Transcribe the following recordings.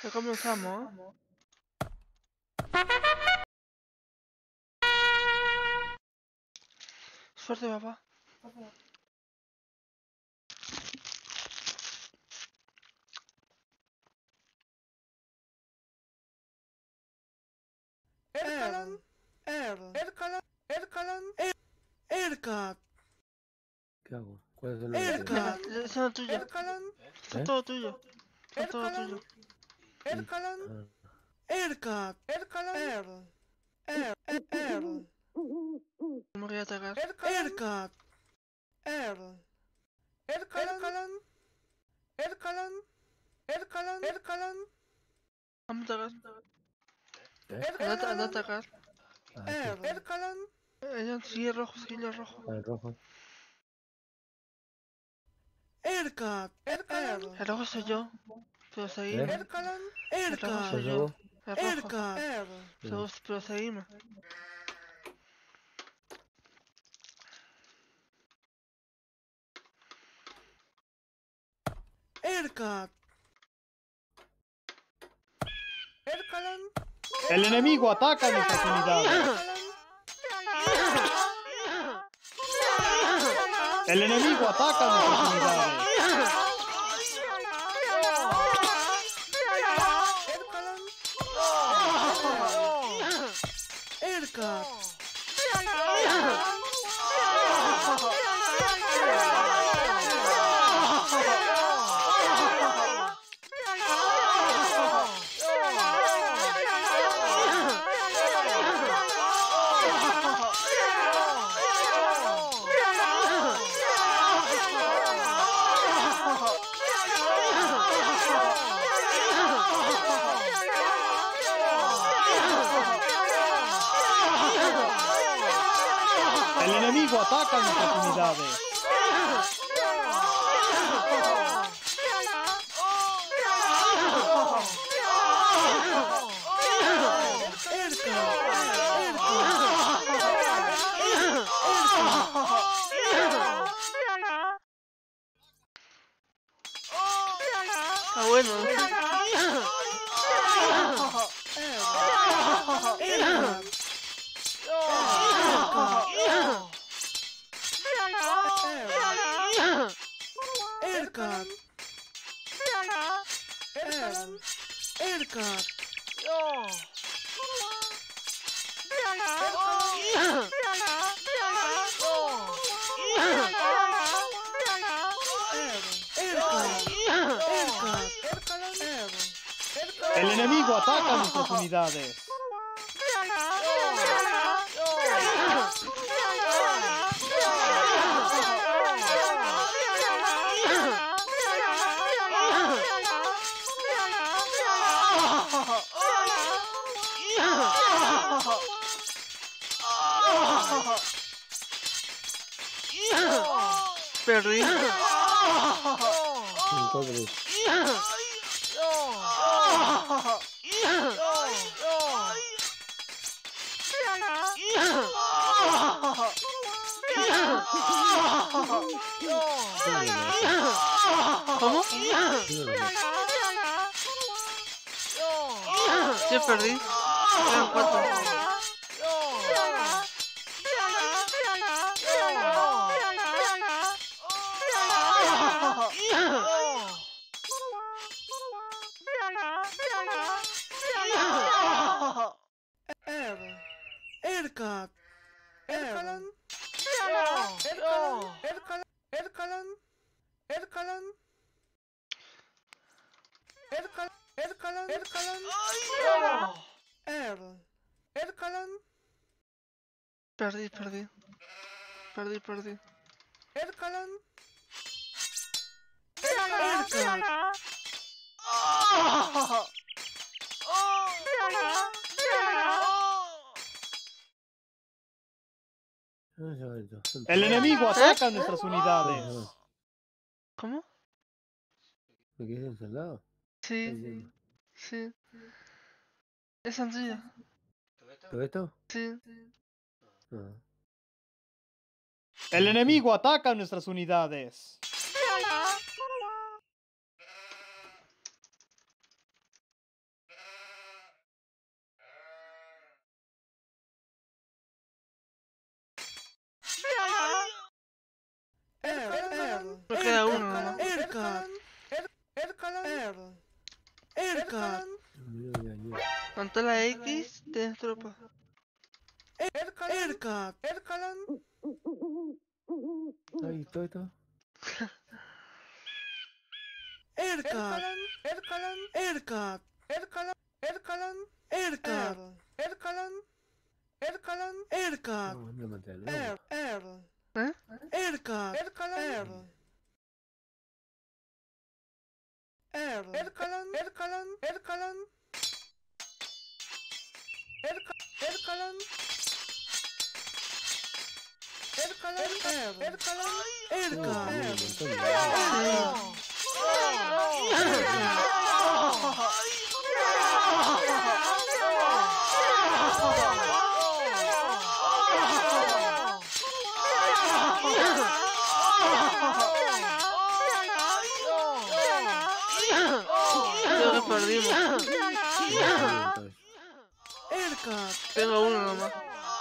Ya comenzamos, ¿eh? Suerte, papá. Erkat. ¿Qué hago? ¿Cuál es el Erkat. Eso es tuyo. Está todo tuyo. Está todo tuyo. Erkat. Me voy a atacar. Erkat. Vamos a atacar. Anda a atacar. Ella sigue rojo, sigue rojo. El rojo. Erkat. El rojo soy yo. Pero seguime. El rojo Erkat. soy yo. El rojo. Erkat. Pero seguime. Erkat. El enemigo ataca a nuestras unidades. El enemigo ataca a nuestras unidades. Erkat. El enemigo ataca a nuestras unidades. Está bueno. Erkat. Erkat. El enemigo ataca a nuestras unidades. Perdí. Entonces, ¿Cómo? Sí, perdí. Eran 4. Erkat. Perdí. El enemigo ataca a nuestras unidades. ¿Cómo? ¿Me quieres ensalada? Sí. Es sencilla. ¿Todo esto? Sí. Ah. El enemigo ataca a nuestras unidades. Erkan. Mira, mira. Con toda la X tienes tropa. Erkat. Erkalan. Ahí, todo. Erkat. Erkalan. Erkat. Erkalan. Erkalan. Erkat. Erkalan. Erkalan. Erkat. No, no, manténlo. ¿Eh? Erkat. Erkalan. Erkalan. Erkalan. Erkalan. Erkalan. Erkalan. Erkalan. Erkat. Creo que perdimos. Entonces, Erkat. Tengo uno nomás.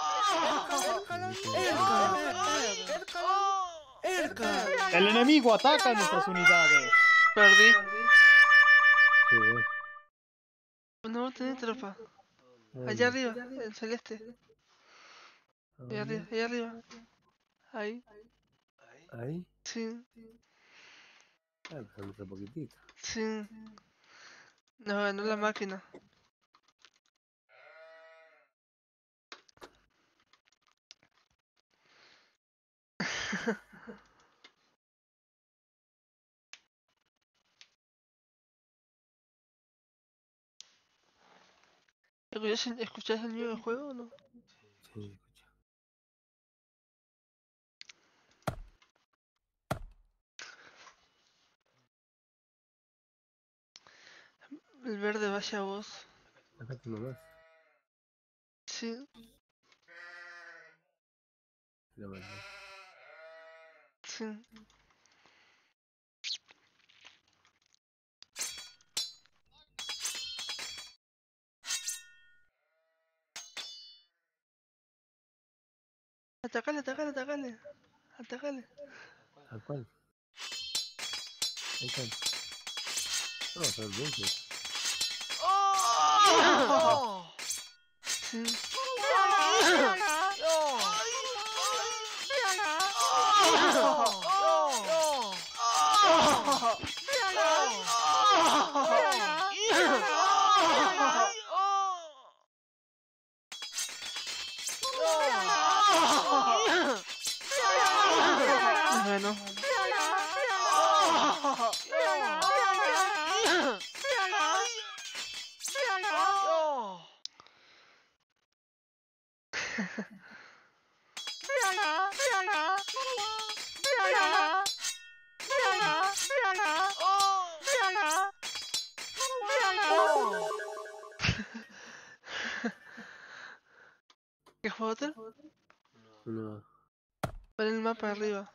Erkat. El enemigo ataca nuestras unidades. Perdí. sí, bueno. No tenés tropa. Ahí. Allá arriba, el celeste. Allá Ahí. arriba, allá arriba. Ahí. Ahí. Sí, Ah, pues otro poquitito. sí. Nos ganó la máquina. ¿Escuchás el nuevo juego o no? Sí, escucha. El verde, vaya voz. Acá tengo más. Sí. La mandé. Sí. Atacale, atacale, atacale. Atacale. ¿A cuál? Ahí está. No, son 20. Sí. Bueno. ¿Qué juego otro? No. Pon el mapa arriba.